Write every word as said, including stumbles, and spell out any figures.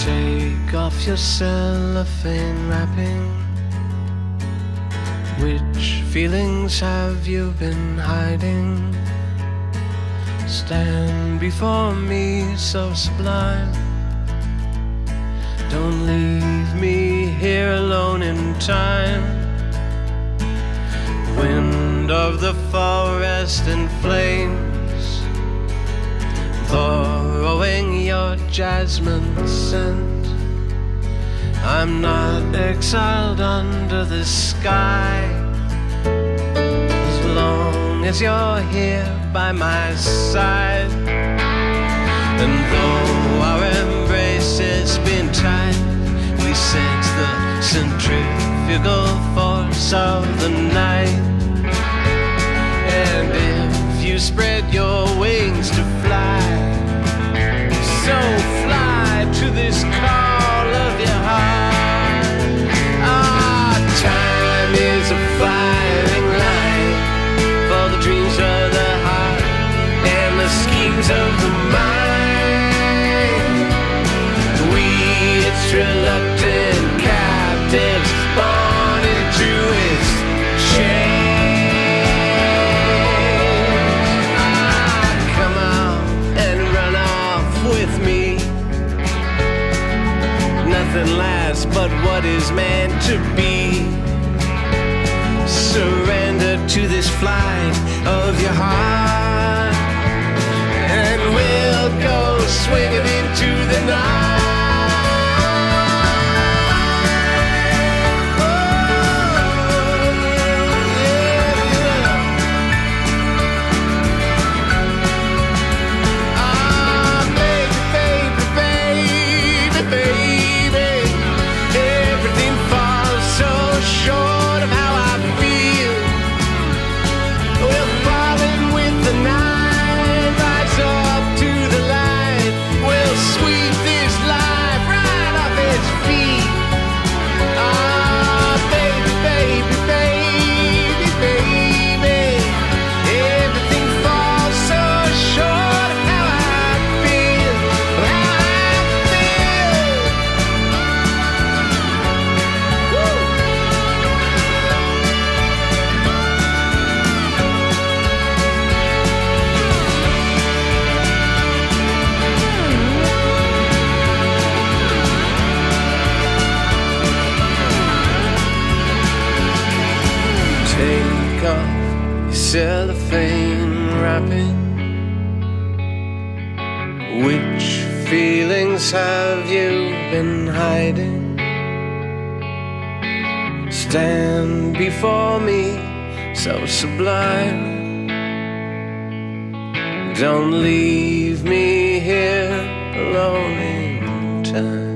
Take off your cellophane wrapping. Which feelings have you been hiding? Stand before me so sublime. Don't leave me here alone in time. Wind of the forest in flames, borrowing your jasmine scent. I'm not exiled under the sky, as long as you're here by my side. And though our embrace has been tight, we sense the centrifugal force of the night. And if you spread your wings to fly, so fly to this call of your heart. Ah, time is a firing line for the dreams of the heart and the schemes of the mind. We, its reluctant captives, born into its chains. Ah, come out and run off with me. Nothing lasts but what is meant to be. Surrender to this flight of your heart, and we'll go swinging into the night. Take off your cellophane wrapping. Which feelings have you been hiding? Stand before me so sublime. Don't leave me here alone in time.